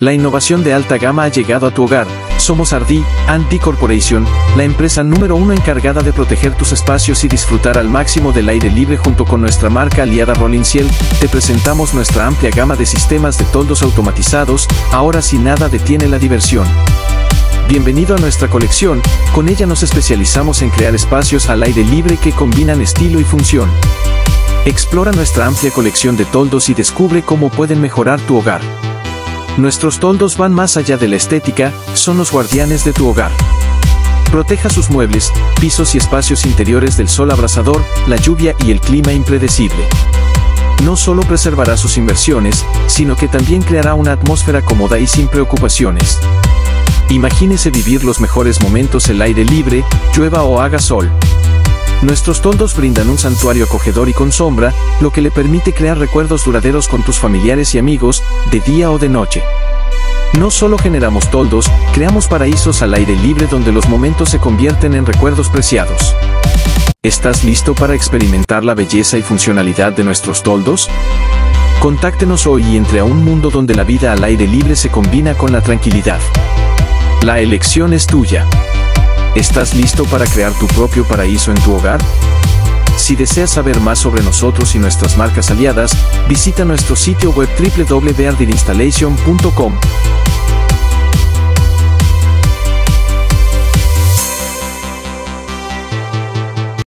La innovación de alta gama ha llegado a tu hogar. Somos R&D Corporation, la empresa número 1 encargada de proteger tus espacios y disfrutar al máximo del aire libre. Junto con nuestra marca aliada Rolling Ciel, te presentamos nuestra amplia gama de sistemas de toldos automatizados. Ahora sí, nada detiene la diversión. Bienvenido a nuestra colección. Con ella nos especializamos en crear espacios al aire libre que combinan estilo y función. Explora nuestra amplia colección de toldos y descubre cómo pueden mejorar tu hogar. Nuestros toldos van más allá de la estética, son los guardianes de tu hogar. Proteja sus muebles, pisos y espacios interiores del sol abrasador, la lluvia y el clima impredecible. No solo preservará sus inversiones, sino que también creará una atmósfera cómoda y sin preocupaciones. Imagínese vivir los mejores momentos al aire libre, llueva o haga sol. Nuestros toldos brindan un santuario acogedor y con sombra, lo que le permite crear recuerdos duraderos con tus familiares y amigos, de día o de noche. No solo generamos toldos, creamos paraísos al aire libre donde los momentos se convierten en recuerdos preciados. ¿Estás listo para experimentar la belleza y funcionalidad de nuestros toldos? Contáctenos hoy y entre a un mundo donde la vida al aire libre se combina con la tranquilidad. La elección es tuya. ¿Estás listo para crear tu propio paraíso en tu hogar? Si deseas saber más sobre nosotros y nuestras marcas aliadas, visita nuestro sitio web www.ardinstallation.com.